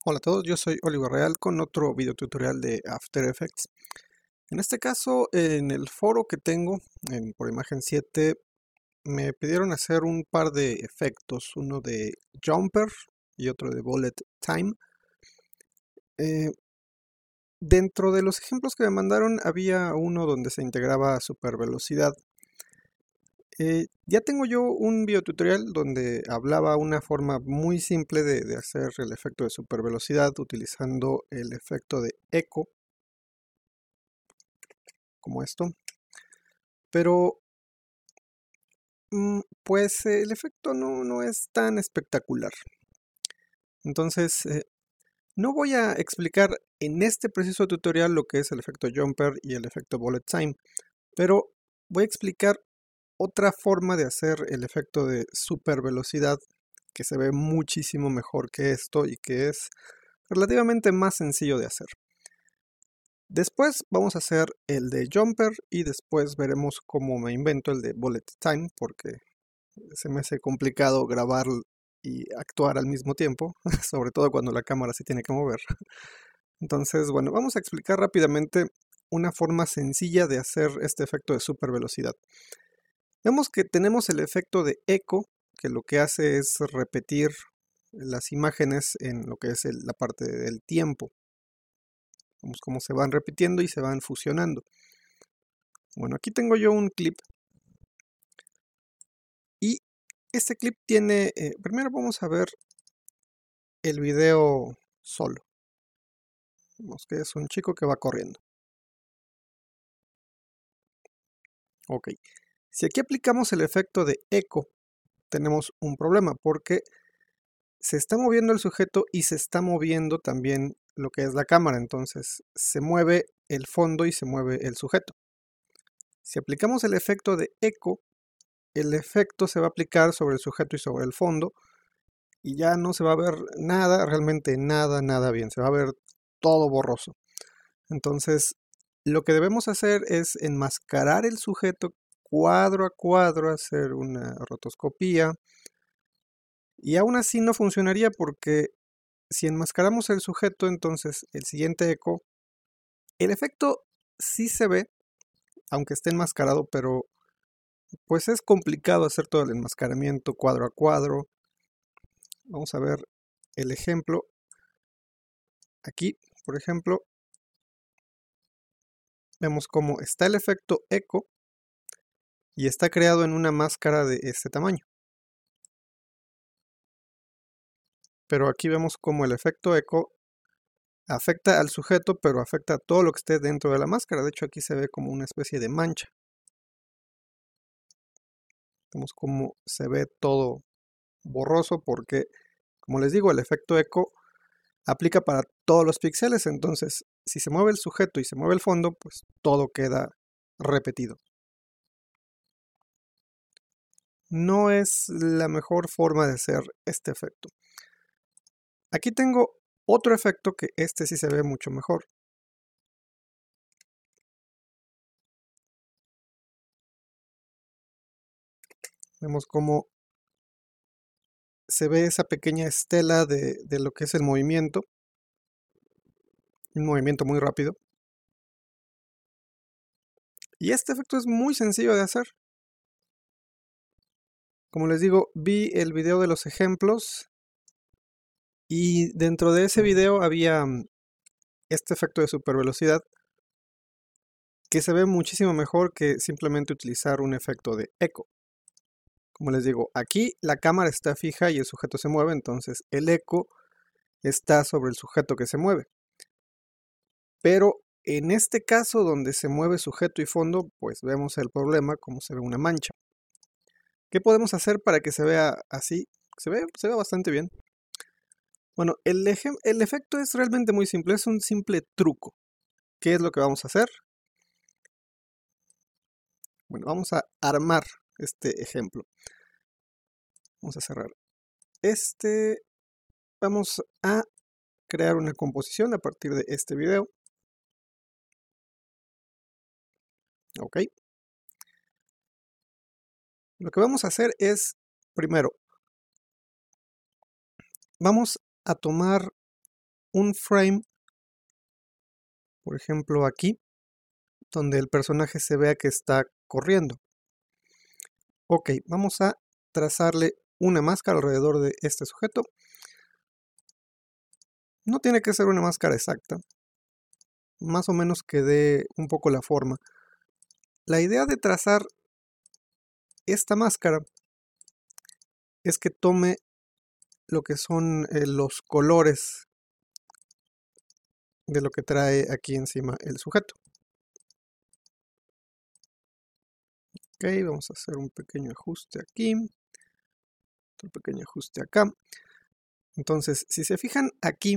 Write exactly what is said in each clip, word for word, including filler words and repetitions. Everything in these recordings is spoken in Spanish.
Hola a todos, yo soy Oliver Real con otro video tutorial de After Effects. En este caso, en el foro que tengo en, por imagen siete, me pidieron hacer un par de efectos, uno de Jumper y otro de Bullet Time. Eh, dentro de los ejemplos que me mandaron había uno donde se integraba super velocidad. Eh, ya tengo yo un video tutorial donde hablaba una forma muy simple de, de hacer el efecto de super velocidad utilizando el efecto de eco, como esto. Pero mm, pues eh, el efecto no, no es tan espectacular. Entonces, eh, no voy a explicar en este preciso tutorial lo que es el efecto Jumper y el efecto Bullet Time, pero voy a explicar otra forma de hacer el efecto de super velocidad que se ve muchísimo mejor que esto y que es relativamente más sencillo de hacer. Después vamos a hacer el de Jumper y después veremos cómo me invento el de Bullet Time, porque se me hace complicado grabar y actuar al mismo tiempo, sobre todo cuando la cámara se tiene que mover. Entonces, bueno, vamos a explicar rápidamente una forma sencilla de hacer este efecto de super velocidad. Vemos que tenemos el efecto de eco, que lo que hace es repetir las imágenes en lo que es el, la parte del tiempo. Vemos cómo se van repitiendo y se van fusionando. Bueno, aquí tengo yo un clip. Y este clip tiene, eh, primero vamos a ver el video solo. Vemos que es un chico que va corriendo. Ok. Si aquí aplicamos el efecto de eco, tenemos un problema porque se está moviendo el sujeto y se está moviendo también lo que es la cámara. Entonces se mueve el fondo y se mueve el sujeto. Si aplicamos el efecto de eco, el efecto se va a aplicar sobre el sujeto y sobre el fondo y ya no se va a ver nada, realmente nada, nada bien. Se va a ver todo borroso. Entonces, lo que debemos hacer es enmascarar el sujeto cuadro a cuadro, hacer una rotoscopía. Y aún así no funcionaría porque si enmascaramos el sujeto, entonces el siguiente eco, el efecto sí se ve, aunque esté enmascarado, pero pues es complicado hacer todo el enmascaramiento cuadro a cuadro. Vamos a ver el ejemplo. Aquí, por ejemplo, vemos cómo está el efecto eco y está creado en una máscara de este tamaño. Pero aquí vemos cómo el efecto eco afecta al sujeto, pero afecta a todo lo que esté dentro de la máscara. De hecho, aquí se ve como una especie de mancha. Vemos cómo se ve todo borroso porque, como les digo, el efecto eco aplica para todos los píxeles. Entonces, si se mueve el sujeto y se mueve el fondo, pues todo queda repetido. No es la mejor forma de hacer este efecto. Aquí tengo otro efecto que este sí se ve mucho mejor. Vemos cómo se ve esa pequeña estela de, de lo que es el movimiento. Un movimiento muy rápido. Y este efecto es muy sencillo de hacer. Como les digo, vi el video de los ejemplos y dentro de ese video había este efecto de super velocidad que se ve muchísimo mejor que simplemente utilizar un efecto de eco. Como les digo, aquí la cámara está fija y el sujeto se mueve, entonces el eco está sobre el sujeto que se mueve. Pero en este caso donde se mueve sujeto y fondo, pues vemos el problema, como se ve una mancha. ¿Qué podemos hacer para que se vea así? Se ve, se ve bastante bien. Bueno, el, el efecto es realmente muy simple, es un simple truco. ¿Qué es lo que vamos a hacer? Bueno, vamos a armar este ejemplo. Vamos a cerrar este. Vamos a crear una composición a partir de este video. Ok. Lo que vamos a hacer es, primero, vamos a tomar un frame, por ejemplo aquí, donde el personaje se vea que está corriendo. Ok, vamos a trazarle una máscara alrededor de este sujeto. No tiene que ser una máscara exacta, más o menos que dé un poco la forma. La idea de trazar esta máscara es que tome lo que son eh, los colores de lo que trae aquí encima el sujeto. Ok, vamos a hacer un pequeño ajuste aquí, otro pequeño ajuste acá. Entonces, si se fijan aquí,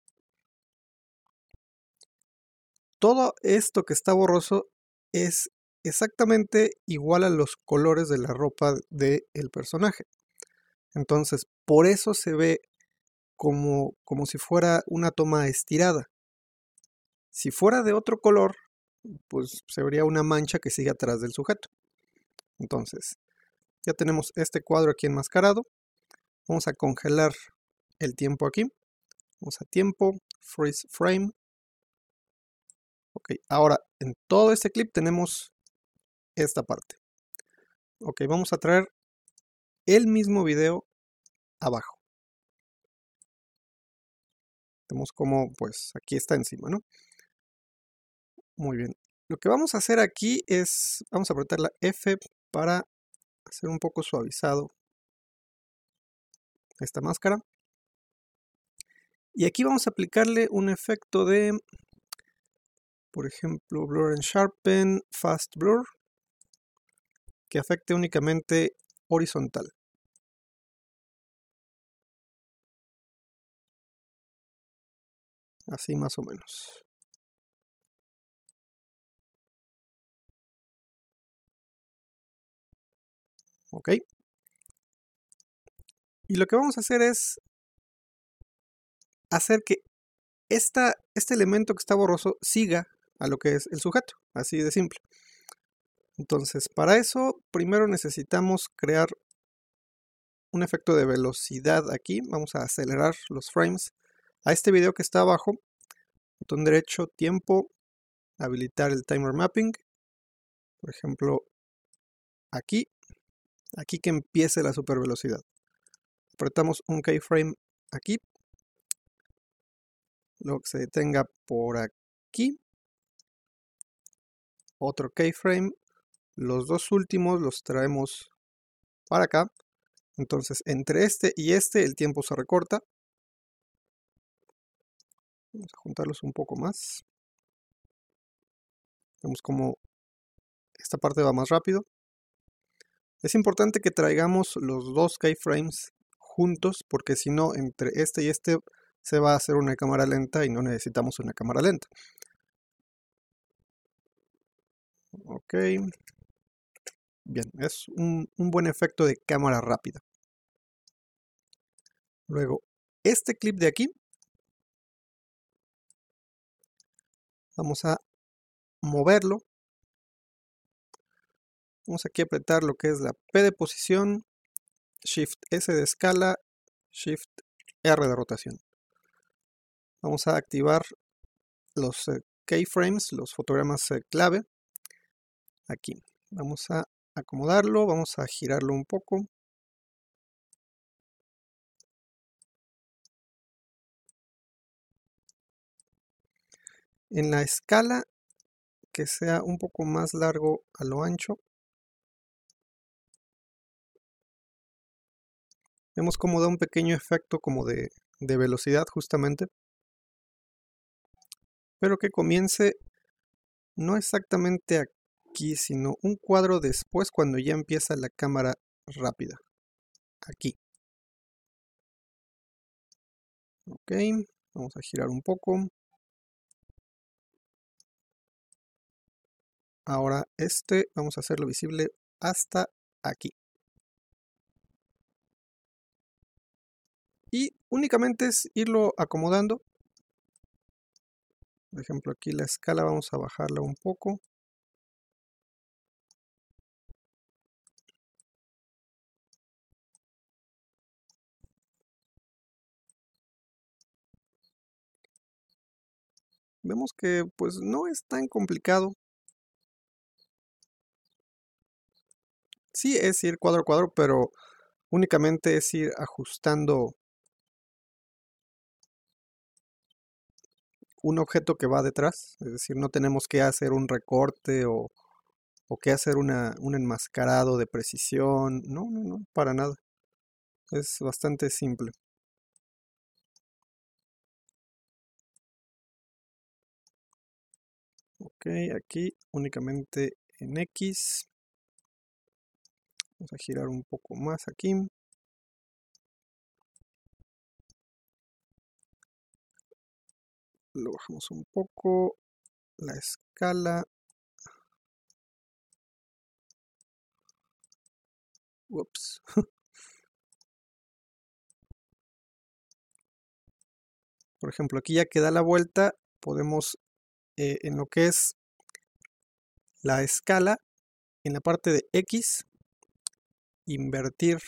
todo esto que está borroso es exactamente igual a los colores de la ropa del personaje. Entonces, por eso se ve como, como si fuera una toma estirada. Si fuera de otro color, pues se vería una mancha que sigue atrás del sujeto. Entonces, ya tenemos este cuadro aquí enmascarado. Vamos a congelar el tiempo aquí. Vamos a tiempo, freeze frame. Ok, ahora en todo este clip tenemos esta parte. Ok, vamos a traer el mismo video abajo. Vemos como pues aquí está encima, ¿no? Muy bien. Lo que vamos a hacer aquí es, vamos a apretar la F para hacer un poco suavizado esta máscara. Y aquí vamos a aplicarle un efecto de, por ejemplo, Blur and Sharpen, Fast Blur, que afecte únicamente horizontal. Así más o menos. Ok. Y lo que vamos a hacer es hacer que esta, este elemento que está borroso siga a lo que es el sujeto. Así de simple. Entonces, para eso, primero necesitamos crear un efecto de velocidad aquí. Vamos a acelerar los frames a este video que está abajo. Botón derecho, tiempo, habilitar el timer mapping. Por ejemplo, aquí. Aquí que empiece la super velocidad. Apretamos un keyframe aquí. Luego que se detenga por aquí. Otro keyframe. Los dos últimos los traemos para acá. Entonces, entre este y este el tiempo se recorta. Vamos a juntarlos un poco más. Vemos como esta parte va más rápido. Es importante que traigamos los dos keyframes juntos porque si no, entre este y este se va a hacer una cámara lenta y no necesitamos una cámara lenta. Ok. Bien, es un, un buen efecto de cámara rápida. Luego, este clip de aquí, vamos a moverlo. Vamos aquí a apretar lo que es la P de posición, Shift S de escala, Shift R de rotación. Vamos a activar los eh, keyframes, los fotogramas eh, clave. Aquí. Vamos a acomodarlo, vamos a girarlo un poco. En la escala, que sea un poco más largo a lo ancho. Vemos cómo da un pequeño efecto como de, de velocidad justamente. Pero que comience no exactamente aquí, sino un cuadro después cuando ya empieza la cámara rápida. Aquí. Ok, vamos a girar un poco. Ahora este vamos a hacerlo visible hasta aquí. Y únicamente es irlo acomodando. Por ejemplo, aquí la escala vamos a bajarla un poco. vemos que pues no es tan complicado. Sí es ir cuadro a cuadro, pero únicamente es ir ajustando un objeto que va detrás. Es decir, no tenemos que hacer un recorte o, o que hacer una, un enmascarado de precisión. No, no, no, para nada. Es bastante simple. Ok, aquí únicamente en X. Vamos a girar un poco más aquí. Lo bajamos un poco. La escala. Ups. Por ejemplo, aquí ya que da la vuelta, podemos eh, en lo que es la escala, en la parte de X, invertir.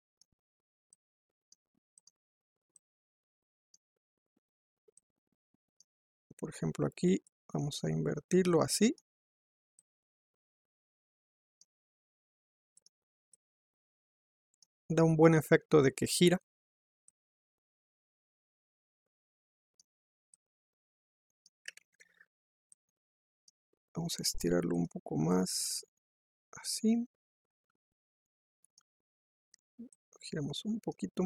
Por ejemplo, aquí vamos a invertirlo así. Da un buen efecto de que gira. Vamos a estirarlo un poco más, así. Giramos un poquito.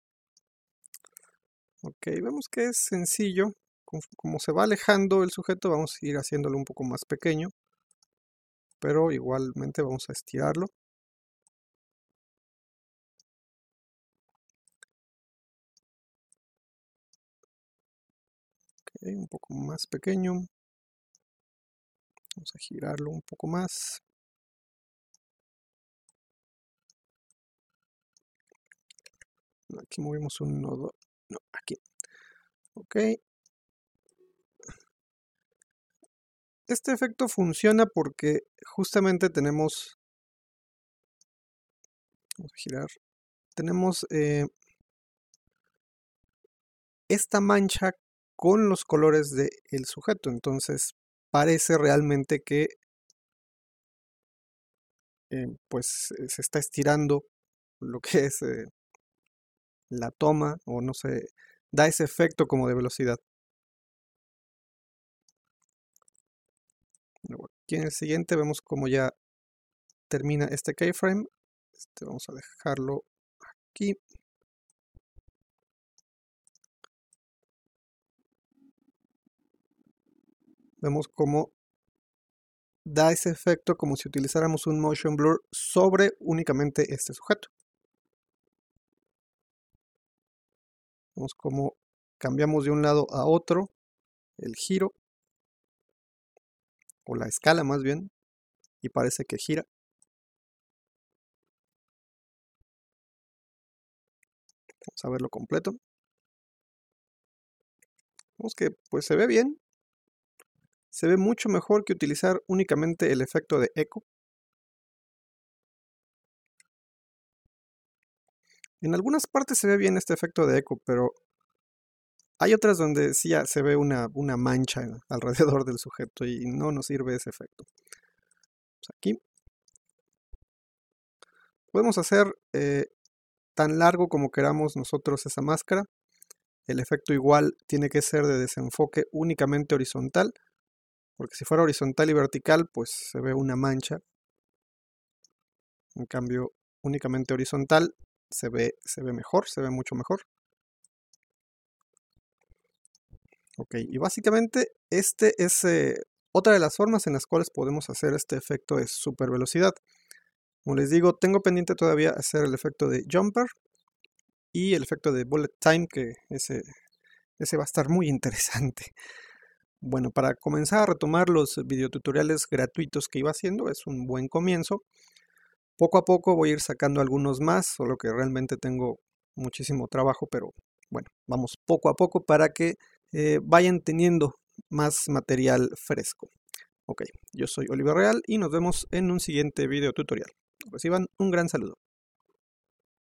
Ok, vemos que es sencillo. Como se va alejando el sujeto, vamos a ir haciéndolo un poco más pequeño. Pero igualmente vamos a estirarlo. Ok, un poco más pequeño. Vamos a girarlo un poco más. Aquí movimos un nodo. No, aquí. Ok. Este efecto funciona porque justamente tenemos... Vamos a girar. Tenemos eh, esta mancha con los colores del sujeto. Entonces parece realmente que eh, pues se está estirando lo que es eh, la toma, o no sé, da ese efecto como de velocidad. Luego, aquí en el siguiente vemos como ya termina este keyframe. Este vamos a dejarlo aquí. Vemos como da ese efecto como si utilizáramos un motion blur sobre únicamente este sujeto. Vemos como cambiamos de un lado a otro el giro, o la escala más bien, y parece que gira. Vamos a verlo completo. Vemos que pues se ve bien. Se ve mucho mejor que utilizar únicamente el efecto de eco. En algunas partes se ve bien este efecto de eco, pero hay otras donde sí ya se ve una, una mancha alrededor del sujeto y no nos sirve ese efecto. Pues aquí podemos hacer eh, tan largo como queramos nosotros esa máscara. El efecto igual tiene que ser de desenfoque únicamente horizontal, porque si fuera horizontal y vertical pues se ve una mancha. En cambio únicamente horizontal se ve, se ve mejor, se ve mucho mejor. Ok, y básicamente este es eh, otra de las formas en las cuales podemos hacer este efecto de super velocidad. Como les digo, tengo pendiente todavía hacer el efecto de jumper y el efecto de bullet time, que ese, ese va a estar muy interesante. Bueno, para comenzar a retomar los videotutoriales gratuitos que iba haciendo, es un buen comienzo. Poco a poco voy a ir sacando algunos más, solo que realmente tengo muchísimo trabajo, pero bueno, vamos poco a poco para que eh, vayan teniendo más material fresco. Ok, yo soy Oliver Real y nos vemos en un siguiente video tutorial. Reciban un gran saludo.